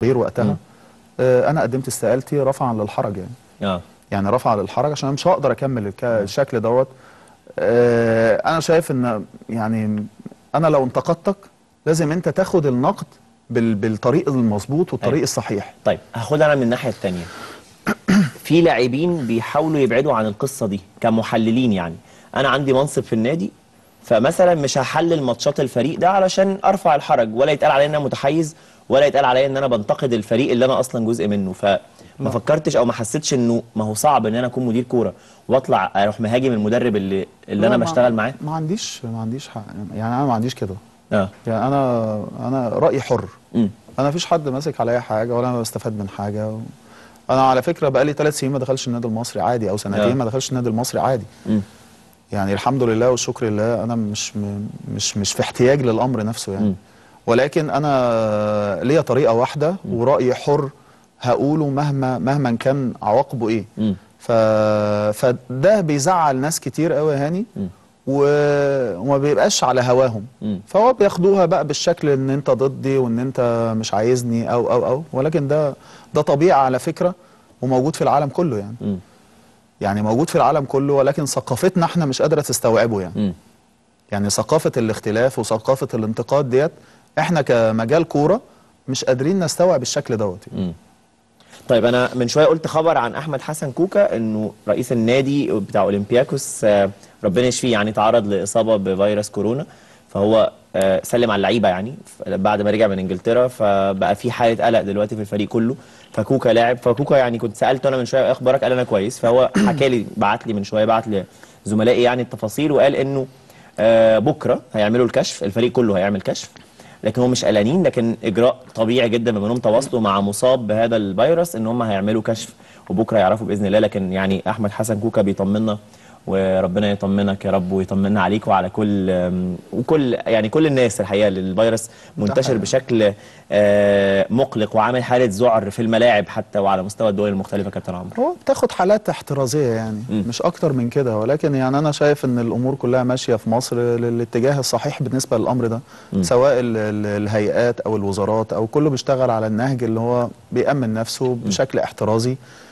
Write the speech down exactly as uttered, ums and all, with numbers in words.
التغيير وقتها آه انا قدمت استقالتي رفعا للحرج يعني. اه يعني رفعا للحرج عشان مش هقدر اكمل الشكل دوت. آه انا شايف ان يعني انا لو انتقدتك لازم انت تاخد النقد بال بالطريق المظبوط والطريق أيوة. الصحيح. طيب هاخد انا من الناحيه الثانيه. في لاعبين بيحاولوا يبعدوا عن القصه دي كمحللين، يعني انا عندي منصب في النادي، فمثلا مش هحلل ماتشات الفريق ده علشان ارفع الحرج، ولا يتقال عليا ان انا متحيز، ولا يتقال عليا ان انا بنتقد الفريق اللي انا اصلا جزء منه. فما فكرتش او ما حسيتش انه ما هو صعب ان انا اكون مدير كوره واطلع اروح مهاجم المدرب اللي اللي انا بشتغل معاه؟ ما عنديش ما عنديش حق يعني. انا ما عنديش كده. اه يعني انا انا رايي حر. امم انا مفيش حد ماسك عليا حاجه ولا انا بستفاد من حاجه. و... انا على فكره بقالي ثلاث سنين ما دخلش النادي المصري عادي، او سنتين آه. ما دخلش النادي المصري عادي. امم يعني الحمد لله والشكر لله انا مش م... مش مش في احتياج للامر نفسه يعني. مم. ولكن انا ليا طريقه واحده ورايي حر هقوله مهما مهما كان عواقبه ايه. امم ف... فده بيزعل ناس كتير قوي يا هاني. مم. و... وما بيبقاش على هواهم. مم. فهو بياخدوها بقى بالشكل ان انت ضدي وان انت مش عايزني او او او ولكن ده ده طبيعي على فكره وموجود في العالم كله يعني. مم. يعني موجود في العالم كله، ولكن ثقافتنا احنا مش قادره تستوعبه يعني. مم. يعني ثقافه الاختلاف وثقافه الانتقاد ديت احنا كمجال كوره مش قادرين نستوعب الشكل دوت يعني. مم. طيب انا من شويه قلت خبر عن احمد حسن كوكا انه رئيس النادي بتاع اولمبياكوس آه، ربنا يشفيه، يعني تعرض لاصابه بفيروس كورونا، فهو آه، سلم على اللعيبه يعني بعد ما رجع من انجلترا، فبقى في حاله قلق دلوقتي في الفريق كله. فكوكا لاعب، فكوكا يعني كنت سالته انا من شويه اخبارك، قال انا كويس. فهو حكى لي، بعت لي من شويه، بعت لزملائي يعني التفاصيل، وقال انه آه، بكره هيعملوا الكشف، الفريق كله هيعمل كشف، لكن هم مش قلقانين، لكن اجراء طبيعي جدا بما انهم تواصلوا مع مصاب بهذا الفيروس ان هم هيعملوا كشف وبكره يعرفوا باذن الله. لكن يعني احمد حسن كوكا بيطمنا، وربنا يطمنك يا رب ويطمنا عليك وعلى كل وكل يعني كل الناس الحقيقه. الفيروس منتشر بشكل آه، مقلق وعامل حاله ذعر في الملاعب حتى وعلى مستوى الدول المختلفه. كابتن عمرو، هو بتاخد حالات احترازيه يعني م. مش اكتر من كده، ولكن يعني انا شايف ان الامور كلها ماشيه في مصر للاتجاه الصحيح بالنسبه للامر ده. م. سواء ال ال الهيئات او الوزارات او كله بيشتغل على النهج اللي هو بيأمن نفسه بشكل م. احترازي.